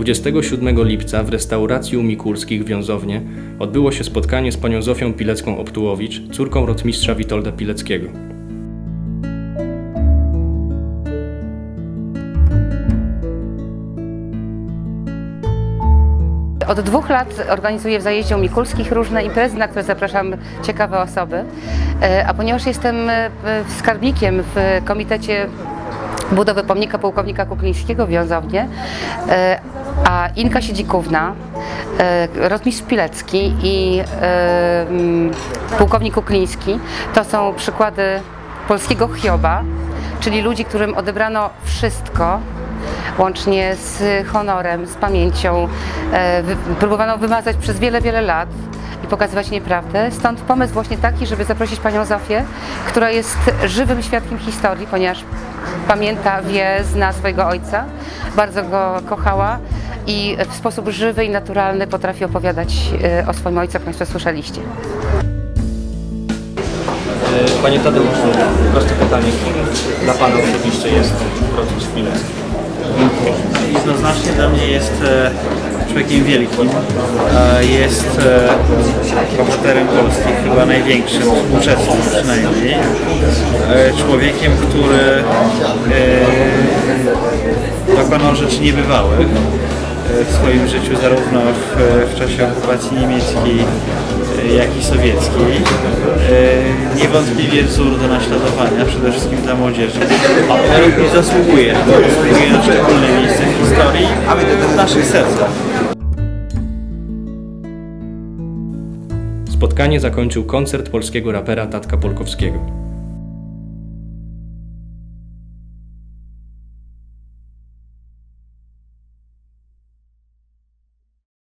27 lipca w restauracji u Mikulskich w Wiązownie odbyło się spotkanie z panią Zofią Pilecką-Optułowicz, córką rotmistrza Witolda Pileckiego. Od 2 lat organizuję w Zajeździe u Mikulskich różne imprezy, na które zapraszam ciekawe osoby. A ponieważ jestem skarbnikiem w Komitecie Budowy Pomnika Pułkownika Kuklińskiego w Wiązownie, a Inka Siedzikówna, rotmistrz Pilecki i pułkownik Kukliński to są przykłady polskiego Hioba, czyli ludzi, którym odebrano wszystko, łącznie z honorem, z pamięcią. Próbowano wymazać przez wiele lat i pokazywać nieprawdę. Stąd pomysł właśnie taki, żeby zaprosić panią Zofię, która jest żywym świadkiem historii, ponieważ pamięta, wie, zna swojego ojca, bardzo go kochała i w sposób żywy i naturalny potrafi opowiadać o swoim ojcu, jak państwo słyszeliście. Panie Tadeuszu, proste pytanie. Kim dla pana osobiście jest rotmistrz Pilecki? Jednoznacznie dla mnie jest człowiekiem wielkim, jest bohaterem Polski, chyba największym, współczesnym przynajmniej, człowiekiem, który dokonał rzeczy niebywałych w swoim życiu, zarówno w czasie okupacji niemieckiej, jak i sowieckiej. Niewątpliwie wzór do naśladowania, przede wszystkim dla młodzieży. I zasługuje na szczególne miejsce w historii, w naszych sercach. Spotkanie zakończył koncert polskiego rapera Tatka Polkowskiego.